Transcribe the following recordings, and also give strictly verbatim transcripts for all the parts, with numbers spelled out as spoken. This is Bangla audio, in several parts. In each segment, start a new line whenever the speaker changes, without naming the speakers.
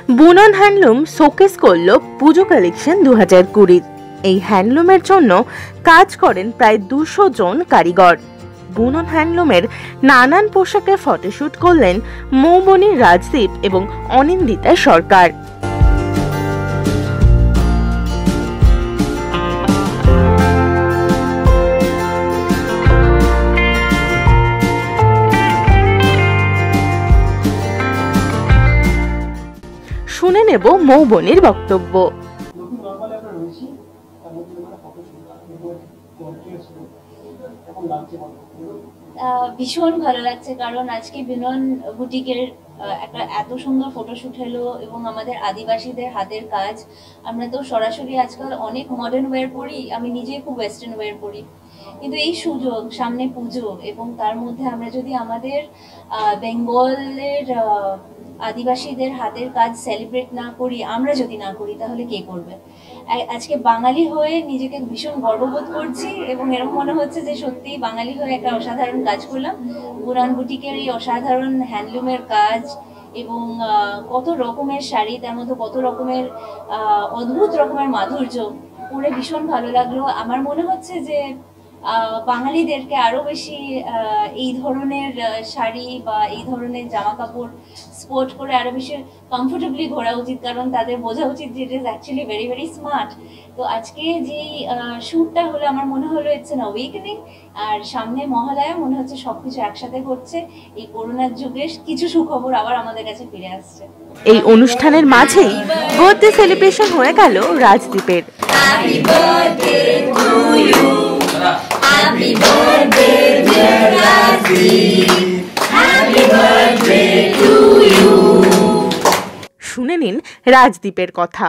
বুনন হ্যান্ডলুম শোকেস করল পুজো কালেকশন দু হাজার কুড়ি। এই হ্যান্ডলুমের জন্য কাজ করেন প্রায় দুশো জন কারিগর। বুনন হ্যান্ডলুমের নানান পোশাকের ফটোশুট করলেন মৌবনী রাজদীপ এবং অনিন্দিতা সরকার। শুনে নেব মৌবনীর বক্তব্য।
ভীষণ ভালো লাগছে, কারণ আজকে বুনন বুটিকের একটা এত সুন্দর ফটোশুট হলো এবং আমাদের আদিবাসীদের হাতের কাজ। আমরা তো সরাসরি আজকাল অনেক মডার্ন ওয়্যার পরি, আমি নিজেই খুব ওয়েস্টার্ন ওয়্যার পরি, কিন্তু এই সুযোগ, সামনে পুজো, এবং তার মধ্যে আমরা যদি আমাদের বেঙ্গলের আদিবাসীদের হাতের কাজ সেলিব্রেট না করি, আমরা যদি না করি, তাহলে কে করবে? আজকে বাঙালি হয়ে নিজেকে ভীষণ গর্ববোধ করছি এবং এরকম মনে হচ্ছে যে সত্যি বাঙালি হয়ে একটা অসাধারণ কাজ করলাম। বুনন বুটিকের এই অসাধারণ হ্যান্ডলুমের কাজ এবং কত রকমের শাড়ি, তার মধ্যে কত রকমের অদ্ভুত রকমের মাধুর্য পরে ভীষণ ভালো লাগলো। আমার মনে হচ্ছে যে বাঙালিদেরকে আরো বেশি এই ধরনের শাড়ি বা এই ধরনের জামা কাপড় স্পোর্ট করে আরো বেশি কমফোর্টেবলি ঘোরা উচিত, কারণ তাদের বোঝা উচিত যে it is actually very very smart. তো আজকে যেই শ্যুটটা হলো, আমার মনে হলো ইটস অ্যান অ্যাওয়েকেনিং, আর সামনে মহালয়া, মনে হচ্ছে সবকিছু একসাথে ঘটছে। এই করোনার যুগে কিছু সুখবর আবার আমাদের কাছে ফিরে আসছে।
এই অনুষ্ঠানের মাঝেই বার্থডে সেলিব্রেশন হয়ে গেল রাজদীপের।
Happy birthday to you. Happy birthday dear Rajiv. Happy birthday to you.
শুনে নিন রাজদীপের কথা।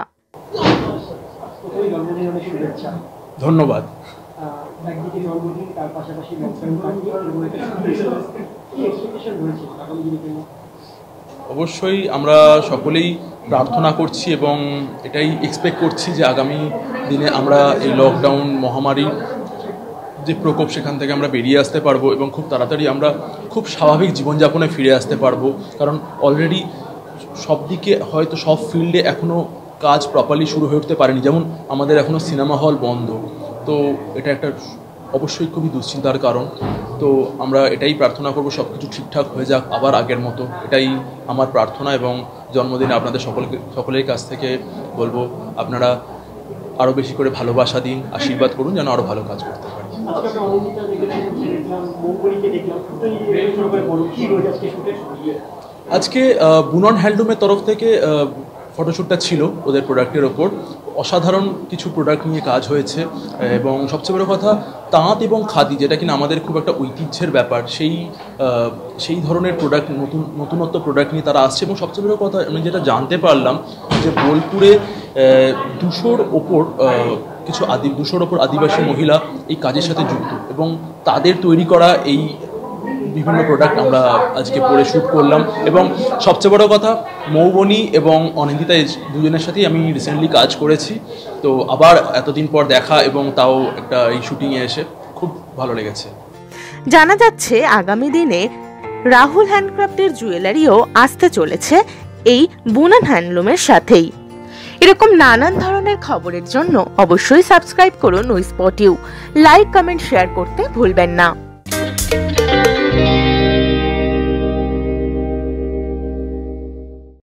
ধন্যবাদ। অবশ্যই আমরা সকলেই প্রার্থনা করছি এবং এটাই এক্সপেক্ট করছি যে আগামী দিনে আমরা এই লকডাউন মহামারীর যে প্রকোপ, সেখান থেকে আমরা বেরিয়ে আসতে পারবো এবং খুব তাড়াতাড়ি আমরা খুব স্বাভাবিক জীবনযাপনে ফিরে আসতে পারবো। কারণ অলরেডি সব দিকে হয়তো সব ফিল্ডে এখনও কাজ প্রপারলি শুরু হয়ে উঠতে পারেনি, যেমন আমাদের এখনও সিনেমা হল বন্ধ। তো এটা একটা অবশ্যই খুবই দুশ্চিন্তার কারণ। তো আমরা এটাই প্রার্থনা করবো সব কিছু ঠিকঠাক হয়ে যাক আবার আগের মতো, এটাই আমার প্রার্থনা। এবং জন্মদিনে আপনাদের সকলকে সকলের কাছ থেকে বলবো আপনারা আরও বেশি করে ভালোবাসা দিন, আশীর্বাদ করুন যেন আরও ভালো কাজ করতে পারি। আজকে বুনন হ্যান্ডলুমের তরফ থেকে ফটোশ্যুটটা ছিল ওদের প্রোডাক্টের ওপর। অসাধারণ কিছু প্রোডাক্ট নিয়ে কাজ হয়েছে এবং সবচেয়ে বড় কথা তাঁত এবং খাদি, যেটা কিনা আমাদের খুব একটা ঐতিহ্যের ব্যাপার, সেই সেই ধরনের প্রোডাক্ট, নতুন নতুনত্ব প্রোডাক্ট নিয়ে তারা আসছে। এবং সবচেয়ে বড় কথা আমি যেটা জানতে পারলাম যে বোলপুরে দুশোর ওপর কিছু আদি দুশোর ওপর আদিবাসী মহিলা এই কাজের সাথে যুক্ত এবং তাদের তৈরি করা এই বিভিন্ন প্রোডাক্ট আমরা আজকে পরে শ্যুট করলাম। এবং সবচেয়ে বড় কথা মৌবনী এবং অনিন্দিতা দুজনের সাথেই আমি রিসেন্টলি কাজ করেছি। তো আবার এতদিন পর দেখা এবং তাও একটা এই শুটিংয়ে এসে খুব ভালো লেগেছে।
জানা যাচ্ছে আগামী দিনে রাহুল হ্যান্ডক্রাফটের জুয়েলারিও আসতে চলেছে এই বুনন হ্যান্ডলুমের সাথেই। এরকম নানান ধরনের খবরের জন্য অবশ্যই সাবস্ক্রাইব করুন we spot you. Like, comment, share করতে ভুলবেন না।